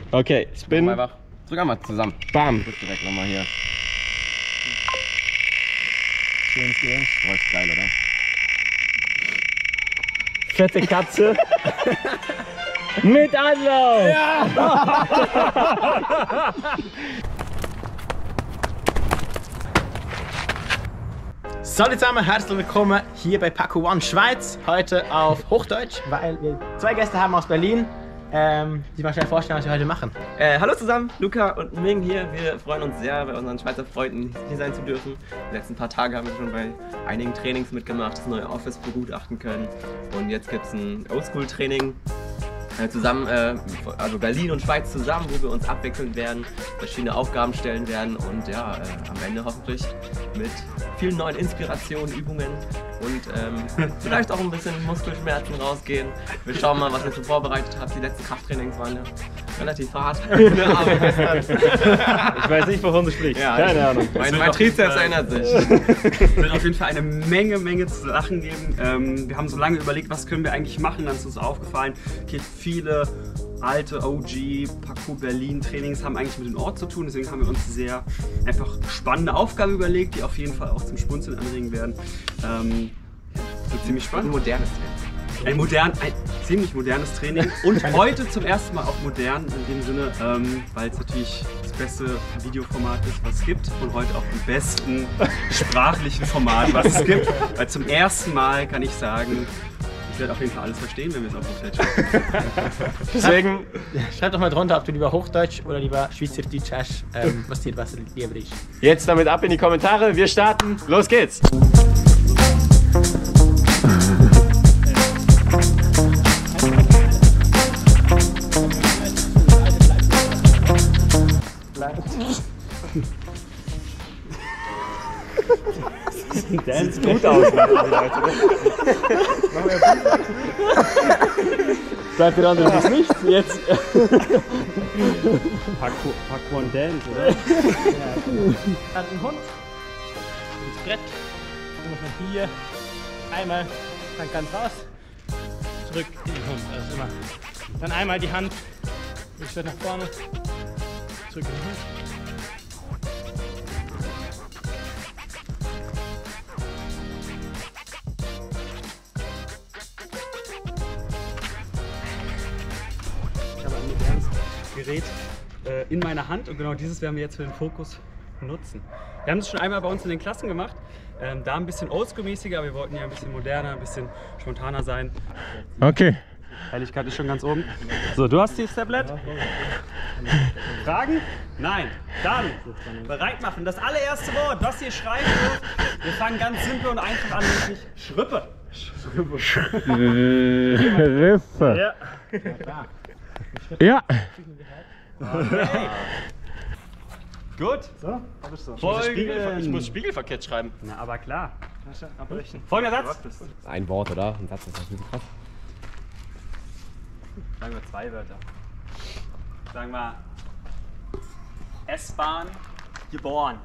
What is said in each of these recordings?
Okay, Spin. Einfach. Drück einmal zusammen. Bam. Drück direkt nochmal hier. Schönes Gelenk. Oh, ist geil, oder? Fette Katze. Mit Anlauf. Ja. Salut zusammen, herzlich willkommen hier bei Paco One Schweiz. Heute auf Hochdeutsch, weil wir zwei Gäste haben aus Berlin. Die mal schnell vorstellen, was wir heute machen. Hallo zusammen, Luca und Ming hier. Wir freuen uns sehr, bei unseren Schweizer Freunden hier sein zu dürfen. Die letzten paar Tage haben wir schon bei einigen Trainings mitgemacht, das neue Office begutachten können. Und jetzt gibt es ein Oldschool-Training zusammen, also Berlin und Schweiz zusammen, wo wir uns abwechselnd werden, verschiedene Aufgaben stellen werden und ja, am Ende hoffentlich mit vielen neuen Inspirationen, Übungen und vielleicht auch ein bisschen Muskelschmerzen rausgehen. Wir schauen mal, was ihr so vorbereitet habt. Die letzten Krafttrainings waren ja relativ hart. Ich weiß nicht, wovon du sprichst. Ja, keine Ahnung. Mein Trizeps erinnert sich. Es wird auf jeden Fall eine Menge zu lachen geben. Wir haben so lange überlegt, was können wir eigentlich machen, dann ist uns aufgefallen, okay, viele alte OG Paco Berlin Trainings haben eigentlich mit dem Ort zu tun, deswegen haben wir uns sehr einfach spannende Aufgaben überlegt, die auf jeden Fall auch zum Schmunzeln anregen werden. Wird ziemlich spannend. Ein modernes Training. Ein ziemlich modernes Training und heute zum ersten Mal auch modern in dem Sinne, weil es natürlich das beste Videoformat ist, was es gibt und heute auch im besten sprachlichen Format, was es gibt. Weil zum ersten Mal kann ich sagen, ich werde auf jeden Fall alles verstehen, wenn wir es auf Hochdeutsch schauen. Deswegen schreib doch mal drunter, ob du lieber Hochdeutsch oder lieber Schweizerdeutsch hast, was dir was lieber ist. Jetzt damit ab in die Kommentare, wir starten, los geht's! Sieht gut aus, Leute. Bleibt der andere das nicht? Jetzt. Paco One Dance, oder? Ja. Dann ein Hund. Ins Brett. Dann muss man hier einmal dann ganz raus. Zurück in den Hund. Also immer. Dann einmal die Hand. Ein Schritt nach vorne. Zurück in den Hund. Gerät in meiner Hand und genau dieses werden wir jetzt für den Fokus nutzen. Wir haben es schon einmal bei uns in den Klassen gemacht, da ein bisschen oldschool-mäßiger, aber wir wollten ja ein bisschen moderner, ein bisschen spontaner sein. Okay. Helligkeit ist schon ganz oben. So, du hast das Tablet. Fragen? Nein. Dann bereit machen. Das allererste Wort, was ihr schreiben dürft. Wir fangen ganz simpel und einfach an, nämlich Schrippe. Schrippe. Ja. Okay. Gut. So? Ich muss spiegelverkehrt schreiben. Na, aber klar. Abbrechen. Folgender Satz. Ein Wort, oder? Ein Satz, das ist wirklich krass. Sagen wir zwei Wörter. Sagen wir S-Bahn geboren.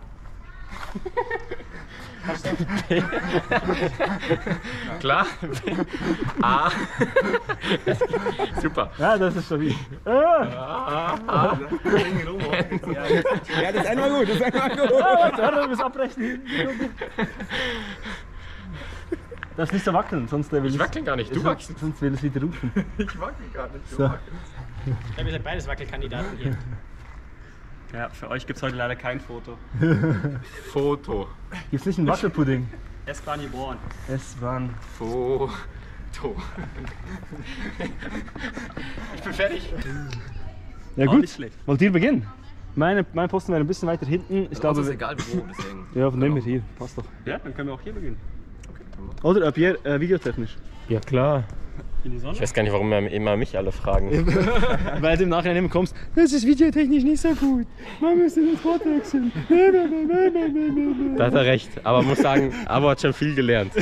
Klar. A. Super. Ja, das ist stabil. Ja, das ist einmal gut, das ist einmal gut. Warte, du musst abbrechen. Das ist nicht so wackeln, sonst will Ich wackel gar nicht, du wackelst. Sonst will es wieder rufen. Ich wackel gar nicht, So. du wackelst. Ich glaube, ihr seid beides Wackelkandidaten hier. Ja, für euch gibt es heute leider kein Foto. Foto. Gibt's nicht einen Wackelpudding? S-Bahn geboren. S-Bahn. Foto. Ich bin fertig. Ja Auch gut, nicht schlecht. wollt ihr beginnen? Mein Posten wäre ein bisschen weiter hinten. Ich Also glaube, ist egal wo, deswegen. ja, nehmen wir hier, passt doch. Ja, dann können wir auch hier beginnen. Oder ab hier videotechnisch. Ja klar. In die Sonne? Ich weiß gar nicht, warum immer mich alle fragen. Weil du im Nachhinein immer kommst, das ist videotechnisch nicht so gut. Man müsste das Wort wechseln. Da hat er recht, aber muss sagen, Abo hat schon viel gelernt.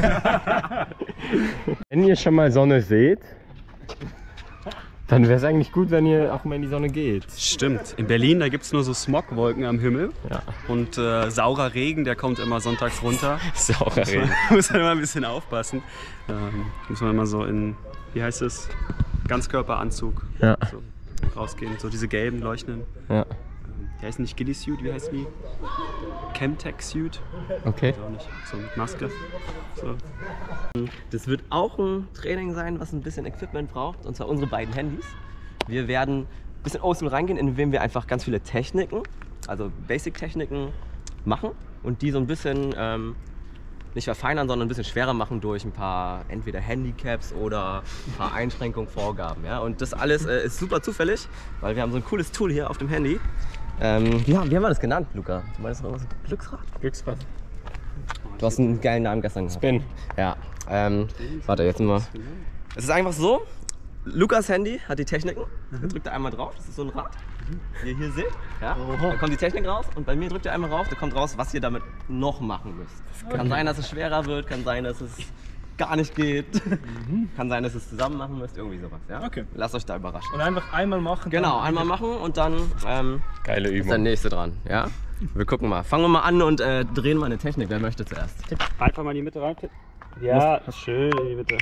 Wenn ihr schon mal Sonne seht, dann wäre es eigentlich gut, wenn ihr auch mal in die Sonne geht. Stimmt. In Berlin, da gibt es nur so Smogwolken am Himmel. Ja. Und saurer Regen, der kommt immer sonntags runter. Saurer Regen. Muss man immer ein bisschen aufpassen. Muss man immer so in, wie heißt es, Ganzkörperanzug. Ja. So. rausgehen. So diese gelben leuchtenden. Ja. Die heißen nicht Ghillie Suit, wie heißt die? Chemtech Suit. Okay. Auch nicht. So mit Maske. So. Das wird auch ein Training sein, was ein bisschen Equipment braucht, und zwar unsere beiden Handys. Wir werden ein bisschen oldschool reingehen, indem wir einfach ganz viele Techniken, also Basic-Techniken machen und die so ein bisschen nicht verfeinern, sondern ein bisschen schwerer machen durch ein paar entweder Handicaps oder ein paar Einschränkungen, Vorgaben. Ja? Und das alles ist super zufällig, weil wir haben so ein cooles Tool hier auf dem Handy. Wie haben wir das genannt, Luca? Du meinst noch was? Glücksrad? Glücksrad. Du hast einen geilen Namen gestern gehabt. Spin. Ja. Warte, jetzt mal. Es ist einfach so, Lukas Handy hat die Techniken. Da drückt er einmal drauf, das ist so ein Rad, wie ihr hier seht. Ja? Dann kommt die Technik raus und bei mir drückt er einmal rauf, da kommt raus, was ihr damit noch machen müsst. Kann sein, dass es schwerer wird, kann sein, dass es gar nicht geht. Kann sein, dass ihr es zusammen machen müsst, irgendwie sowas. Ja? Okay. Lasst euch da überraschen. Und einfach einmal machen. Genau, einmal machen und dann Geile ist der Übung. nächste dran. Ja? Wir gucken mal. Fangen wir mal an und drehen mal eine Technik. Wer möchte zuerst? Einfach mal in die Mitte rein. Ja, schön in die Mitte.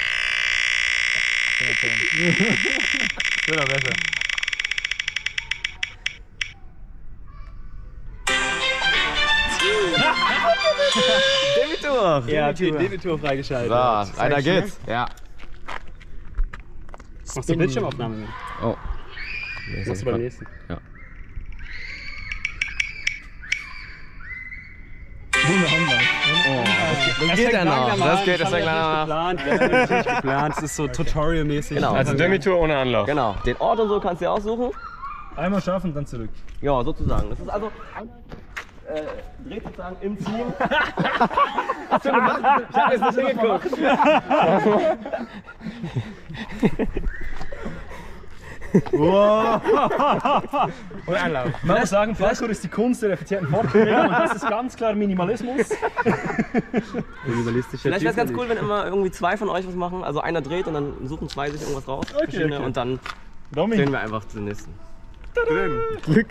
Wird auch besser. Debitur! Er hat den Debitur freigeschaltet. So, weiter geht's. Ja. Machst du Bildschirmaufnahme mit? Oh. Machst du beim nächsten. Ja. Das geht ja noch. Das geht, das ist ja klar. Das ist nicht geplant. Das ist so tutorialmäßig. Genau. Also Demi-Tour ohne Anlauf. Genau. Den Ort und so kannst du dir aussuchen. Einmal schaffen, dann zurück. Ja, sozusagen. Das ist also dreht sozusagen im Team. Hast du gemacht? Ich hab jetzt nicht hingeguckt. Und Anlauf. Man muss sagen, Parkour ist die Kunst der effizienten Fortbewegung und das ist ganz klar Minimalismus. Minimalistischer Vielleicht wäre es ganz cool, wenn immer irgendwie zwei von euch was machen. Also einer dreht und dann suchen zwei sich irgendwas raus. Verschiedene. okay. Und dann Domi. drehen wir einfach zum nächsten. Glück.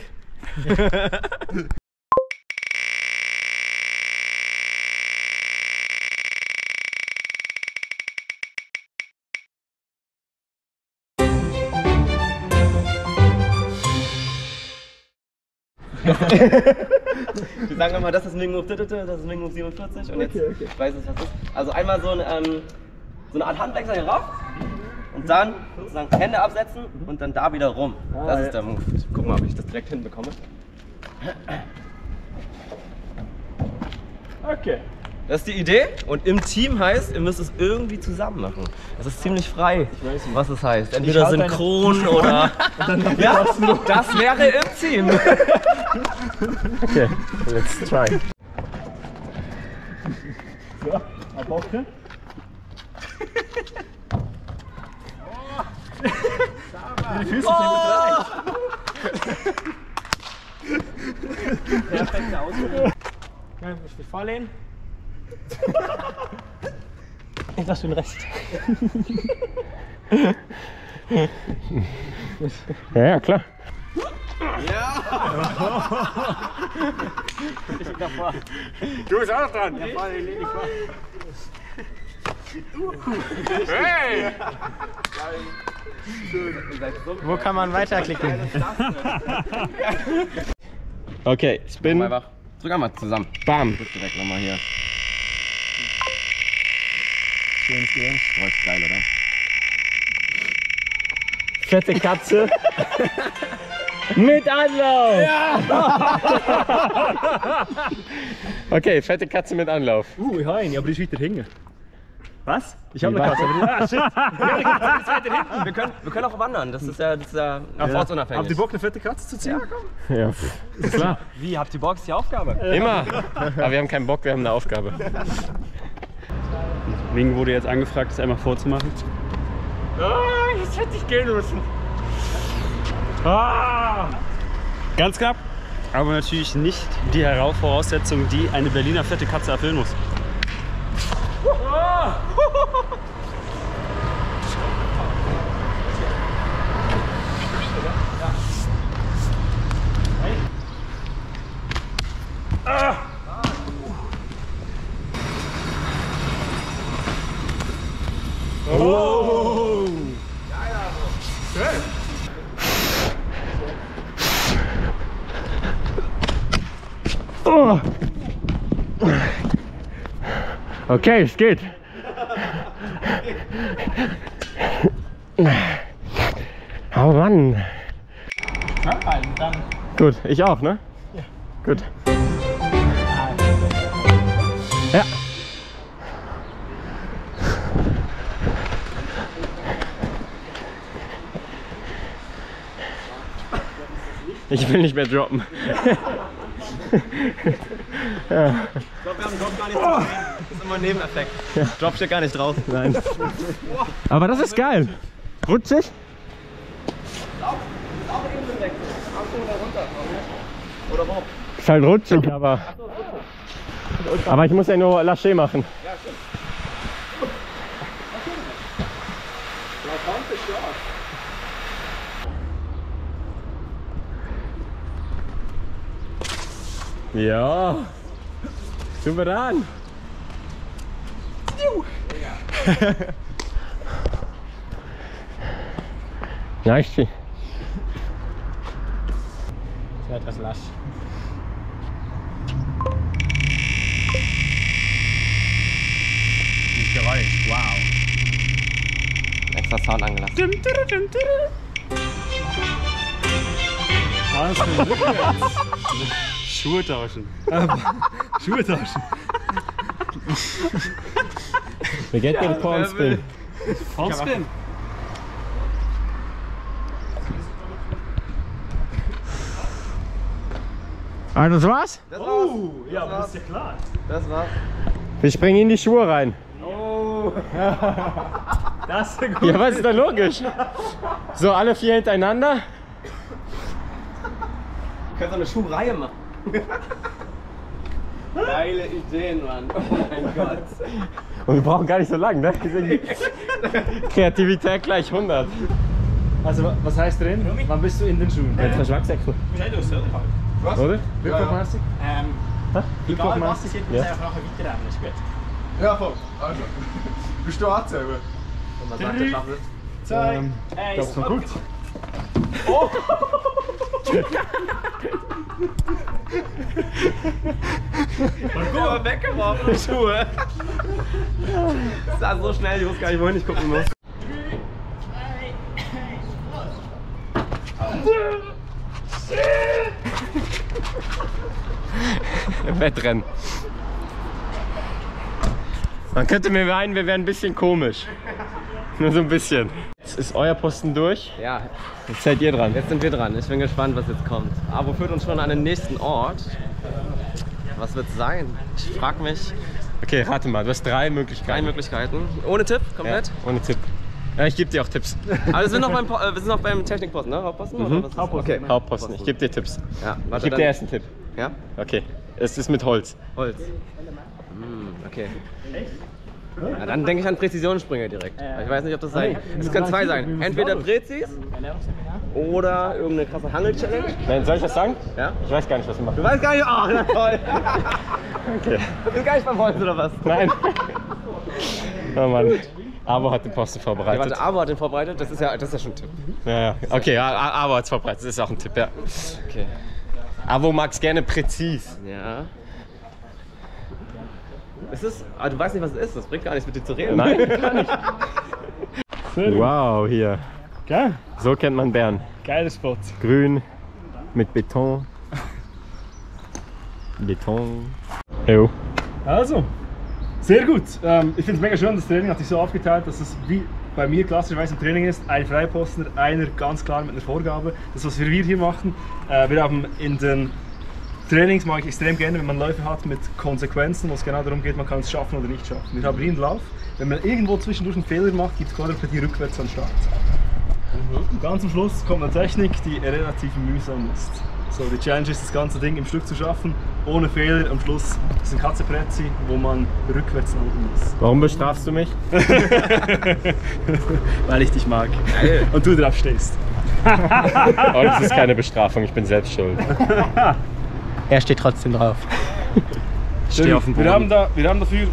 Wir sagen immer, das ist Wing Move, das ist Wing Move 47 und jetzt ich weiß nicht, was das ist. Also einmal so eine Art Handwechsel hier rauf und dann sozusagen Hände absetzen und dann da wieder rum. Das ist der Move. Ich guck mal, ob ich das direkt hinbekomme. Okay. Das ist die Idee und im Team heißt, ihr müsst es irgendwie zusammen machen. Es ist ziemlich frei, was es heißt. Entweder halte synchron oder... Ja, das wäre im Team. Okay, let's try. So, abhocken. Die Füße sind bereit. Perfekte Ausführung. Ich will vorlehnen. Ich lasse den Rest. Ja, klar. Ich davor. Du bist auch dran. Ja, voll, ich lehne dich vor. Hey! Wo kann man weiterklicken? Okay, Spin. Einfach drück einmal zusammen. Bam. Drück direkt nochmal hier. Schönes Game. Oh, ist geil, oder? Fette Katze. Mit Anlauf! Okay, fette Katze mit Anlauf. Ich habe ihn, aber die ist weiter hinten. Was? Ich habe eine Katze, aber die Wir können auch wandern, das ist ja ortsunabhängig. Habt ihr Bock, eine fette Katze zu ziehen? Ja, ist klar. Wie, habt ihr Bock? Ist die Aufgabe? Immer. Aber wir haben keinen Bock, wir haben eine Aufgabe. Wing wurde jetzt angefragt, das einmal vorzumachen. Jetzt hätte ich gehen müssen. Ganz knapp, aber natürlich nicht die Voraussetzung, die eine Berliner fette Katze erfüllen muss. Oh. Okay, es geht. Oh Mann. Gut, ich auch, ne? Ja. Gut. Ja. Ich will nicht mehr droppen. Ja. Ich glaube, wir haben Drop gar nicht zu sehen. Das ist immer ein Nebeneffekt. Ja. Drop steht gar nicht drauf. Nein. Aber das ist geil. Rutschig? Oder warum? Ist halt rutschig, aber ich muss ja nur Lâcher machen. Ja, stimmt. Ja, souverän. Nice. Das wird etwas lasch. Das Geräusch, wow. Extra Sound angelassen. Alles für den Rückwärts. Schuhe tauschen. Schuhe tauschen. Wir get den Pornspin. Pornspin. Ah, das war's? Das war's. Ja, aber das ist ja klar. Das war's. Wir springen in die Schuhe rein. Oh. Das ist ja gut. Ja, was ist da logisch? So, alle 4 hintereinander. Du kannst doch eine Schuhreihe machen. Geile Ideen, Mann. Oh mein Gott. Und wir brauchen gar nicht so lang, ne? Kreativität gleich 100. Also, was heißt drin? Wann bist du in den Schuhen? Jetzt Geschmackssäckel. Was? Oder? Wirkungsmäßig? Egal was passiert, muss Ja. einfach nachher weiterrennen, ist gut. Ja, voll. Also. Bist du anzählen? Und man sagt, der schafft es. 2, Ich glaub, es war gut. Und aber weggeworfen, die Schuhe. Das sah so schnell, ich wusste gar nicht, wohin ich gucken muss. Wettrennen. Man könnte mir meinen, wir wären ein bisschen komisch. Nur so ein bisschen. Jetzt ist euer Posten durch. Ja, Jetzt seid ihr dran. jetzt sind wir dran. Ich bin gespannt, was jetzt kommt. Aber führt uns schon an den nächsten Ort. Was wird es sein? Ich frage mich. Okay, rate mal. Du hast 3 Möglichkeiten. 3 Möglichkeiten. Ohne Tipp, komplett. Ja, ohne Tipp. Ja, ich gebe dir auch Tipps. Aber wir sind noch beim Technikposten, ne? Hauptposten? Oder was? Hauptposten. Okay. Hauptposten. Ich gebe dir Tipps. Ja, Ich warte, gebe dir dann. erst einen Tipp. Ja? Okay. Es ist mit Holz. Holz. Okay. Ja, dann denke ich an Präzisionsspringer direkt. Ich weiß nicht, ob das sein. Es können 2 sein. Entweder Präzis oder irgendeine krasse Hangel-Challenge. Nein, soll ich das sagen? Ja? Ich weiß gar nicht, was wir Du machen. weißt gar nicht. Oh, na toll. Okay. Du bist gar nicht beim Holz oder was? Nein. Oh Mann. Abo hat den Posten Ja, vorbereitet. warte, Abo hat den vorbereitet. Das ist ja schon ein Tipp. Ja. Okay, Abo hat es vorbereitet. Das ist auch ein Tipp, ja. Okay. Abo mag es gerne präzis. Ja. Ist es? Ah, du weißt nicht, was es ist. Das bringt gar nichts, mit dir zu reden. Nein, gar nicht. Wow, hier. Geil. So kennt man Bern. Geiler Spot. Grün mit Beton. Beton. Jo. Also, sehr gut. Ich finde es mega schön, das Training hat sich so aufgeteilt, dass es wie bei mir klassischerweise im Training ist, ein Freiposter, einer ganz klar mit einer Vorgabe. Das, was wir hier machen, wir haben in den Trainings, mag ich extrem gerne, wenn man Läufe hat mit Konsequenzen, wo es genau darum geht, man kann es schaffen oder nicht schaffen. Wir haben hier einen Lauf, wenn man irgendwo zwischendurch einen Fehler macht, gibt es Quadrupetie rückwärts an den Start. Ganz am Schluss kommt eine Technik, die relativ mühsam ist. So, die Challenge ist, das ganze Ding im Stück zu schaffen, ohne Fehler. Am Schluss ist ein Katzeprezzi, wo man rückwärts landen muss. Warum bestrafst du mich? Weil ich dich mag. Geil. Und du drauf stehst. Oh, das ist keine Bestrafung, ich bin selbst schuld. Er steht trotzdem drauf. Ich stehe auf dem Boden. Wir haben dafür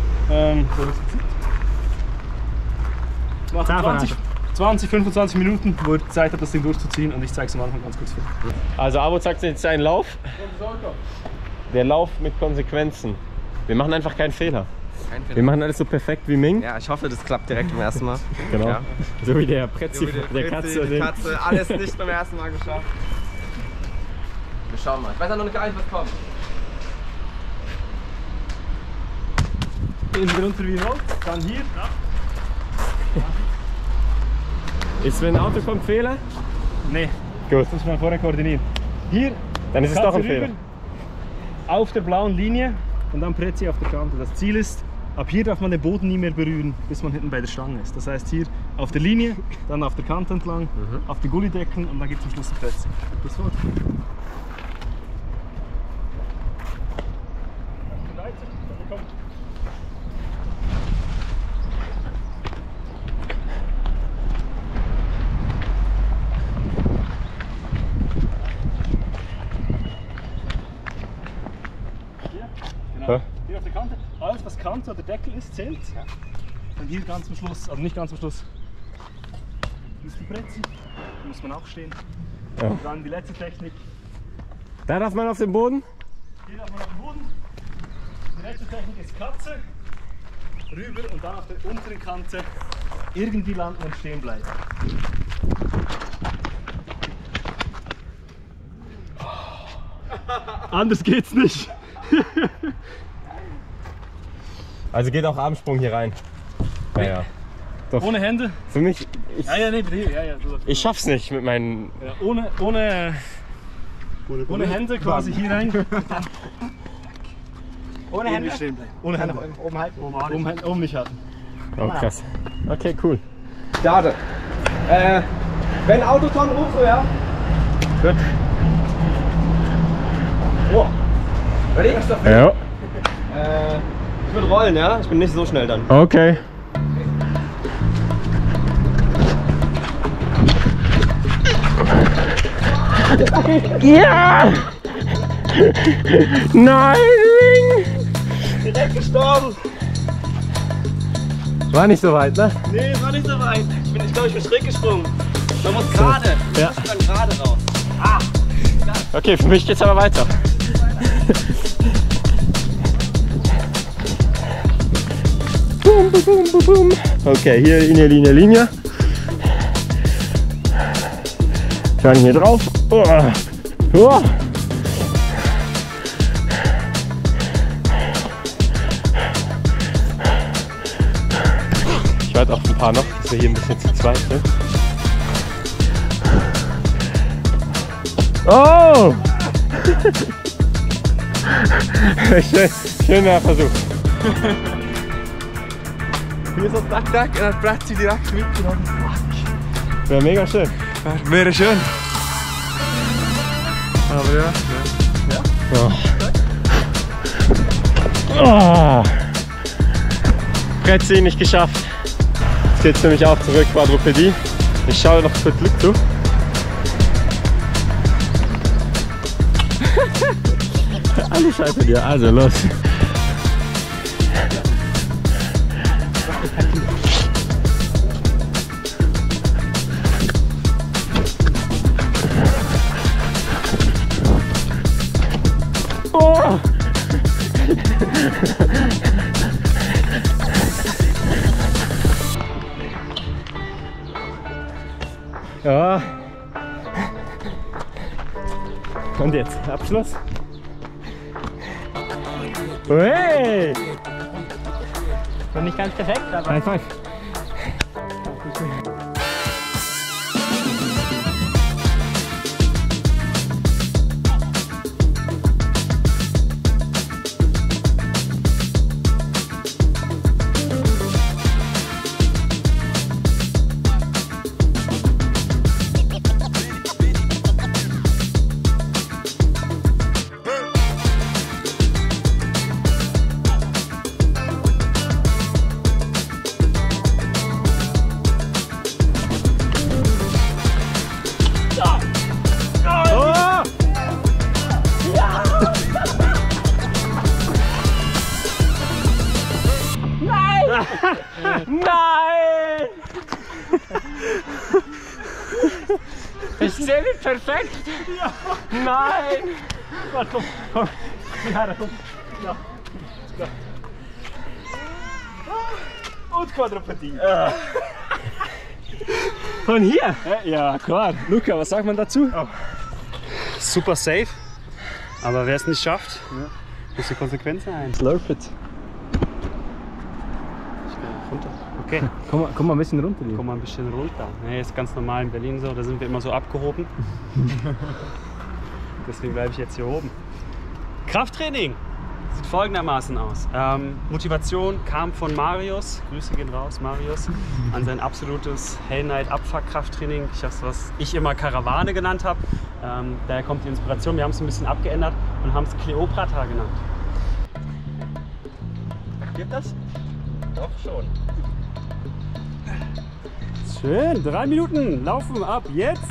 20, 25 Minuten, wo ihr Zeit habt, das Ding durchzuziehen, und ich zeige es am Anfang ganz kurz vor. Also Abo zeigt jetzt seinen Lauf. der Lauf mit Konsequenzen. Wir machen einfach keinen Fehler. Kein Fehler. Wir machen alles so perfekt wie Ming. Ja, ich hoffe, das klappt direkt beim ersten Mal. Genau. Ja. So wie der Pretzi, So wie der Katze. Die Katze, alles nicht beim ersten Mal geschafft. Wir schauen mal. Ich weiß auch noch gar nicht, was kommt. Gehen wir runter wie Roll, dann hier. Ist, wenn ein Auto kommt, Fehler? Nee, Gut. das muss man vorher koordinieren. Hier, Dann ist es Katze doch ein rüber, Fehler. auf der blauen Linie und dann Prezi auf der Kante. Das Ziel ist, ab hier darf man den Boden nie mehr berühren, bis man hinten bei der Stange ist. Das heißt hier auf der Linie, dann auf der Kante entlang, auf die Gullidecken und dann gibt es am Schluss ein Prezi. Das war's. Ja. Hier auf der Kante, alles was Kante oder Deckel ist, zählt. Und hier ganz am Schluss, also nicht ganz am Schluss, hier ist die Prezi, da muss man auch stehen. Ja. Und dann die letzte Technik, Da darf man auf den Boden. hier darf man auf den Boden. Die letzte Technik ist Katze, rüber und dann auf der unteren Kante irgendwie landen und stehen bleiben. Anders geht's nicht. Also geht auch Armsprung hier rein. Ja. Doch. Ohne Hände? Für mich, Ja, nee, bitte hier. Ja, so. ich schaff's nicht mit meinen. Ja, ohne Hände quasi hier rein. Ohne Hände. Stehen bleiben. Ohne Hände. Oben halten. Oben nicht halten. Oh krass. Okay, cool. Starte. Wenn Auto kommt, rufst du, ja? Gut. Oh. Ready? Ja. Ich würde rollen, ja? Ich bin nicht so schnell dann. Okay. Ja! Nein, Ring! Direkt gestorben. War nicht so weit, ne? Nee, es war nicht so weit. Ich glaube, ich bin schräg gesprungen. Man muss gerade. Ja. Man muss dann gerade raus. Okay, für mich geht's aber weiter. Boom, boom, boom, boom, boom. Okay, hier Linie. Dann hier drauf. Oh. Oh. Ich warte auf ein paar noch, dass wir hier ein bisschen zu zweit sind. Oh! Schöner Versuch. Hier so Dack, Dack, und dann Prezi direkt mitgenommen. Wäre mega schön. Wäre schön. Aber ja. Oh. Prezi nicht geschafft. Jetzt geht's für mich auch zurück, Quadrupedie. Ich schaue noch kurz Glück zu. Alle Scheiße dir, also los. Oh. Ja. Und jetzt Abschluss. Hey! Noch nicht ganz perfekt, aber. High five. Perfekt! Ja. Nein! Warte, komm. Ja, komm. Ja. Ja. Und Quadrupedie. Von hier? Ja, klar. Luca, was sagt man dazu? Oh. Super safe. Aber wer es nicht schafft, muss die Konsequenz sein. Slurp it. Runter. Okay. Komm mal ein bisschen runter. Komm mal ein bisschen runter. Nee, ist ganz normal in Berlin so, da sind wir immer so abgehoben. Deswegen bleibe ich jetzt hier oben. Krafttraining sieht folgendermaßen aus. Motivation kam von Marius, Grüße gehen raus, Marius, an sein absolutes Hell Night Abfuck-Krafttraining, was ich immer Karawane genannt habe. Daher kommt die Inspiration, wir haben es ein bisschen abgeändert und haben es Kleopatra genannt. Gibt das? Doch schon. Schön, 3 Minuten laufen ab jetzt.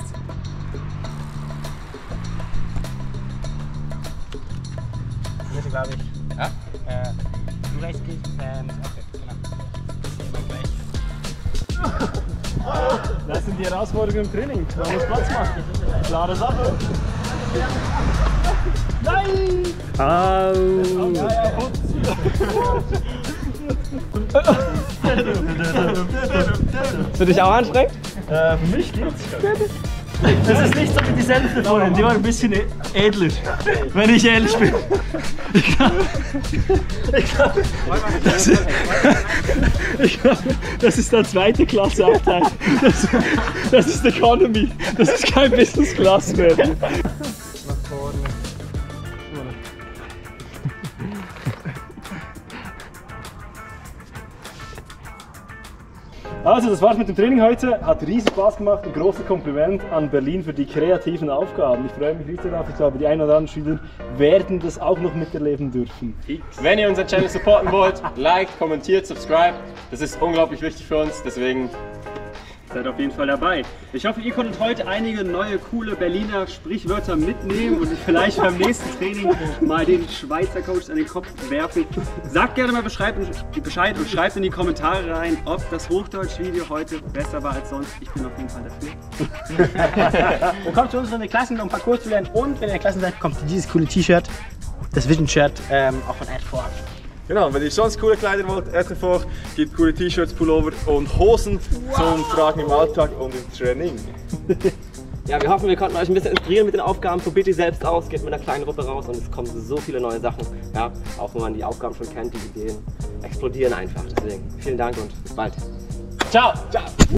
Bitte, glaube ich. Ja? Du rechts gehst, okay, genau. Das sind die Herausforderungen im Training. Man muss Platz machen. Klare Sache. Nein! Für dich auch anstrengend? Für mich geht's. Das ist nicht so wie die Senfe vorhin, die war ein bisschen edler, wenn ich ehrlich bin. Ich glaube, das ist der zweite Klasse Abteil. Das ist Economy, das ist kein Business Class mehr. Also, das war's mit dem Training heute. Hat riesig Spaß gemacht. Ein großes Kompliment an Berlin für die kreativen Aufgaben. Ich freue mich riesig darauf. Ich glaube, die ein oder anderen Schüler werden das auch noch miterleben dürfen. Wenn ihr unseren Channel supporten wollt, liked, kommentiert, subscribe. Das ist unglaublich wichtig für uns, deswegen Seid auf jeden Fall dabei. Ich hoffe, ihr konntet heute einige neue, coole Berliner Sprichwörter mitnehmen und vielleicht beim nächsten Training mal den Schweizer Coach an den Kopf werfen. Sagt gerne mal Bescheid und schreibt in die Kommentare rein, ob das Hochdeutsch-Video heute besser war als sonst. Ich bin auf jeden Fall dafür. Und kommt zu uns in die Klassen, um ein paar Kurs zu lernen. Und wenn ihr in der Klasse seid, kommt dieses coole T-Shirt, das Vision-Shirt, auch von Adfor. Genau, wenn ihr sonst coole Kleider wollt, Adfor gibt coole T-Shirts, Pullover und Hosen zum Tragen im Alltag und im Training. Ja, wir hoffen, wir konnten euch ein bisschen inspirieren mit den Aufgaben. Probiert die selbst aus, geht mit einer kleinen Gruppe raus und es kommen so viele neue Sachen. Ja, auch wenn man die Aufgaben schon kennt, die Ideen explodieren einfach. Deswegen vielen Dank und bis bald. Ciao! Ciao!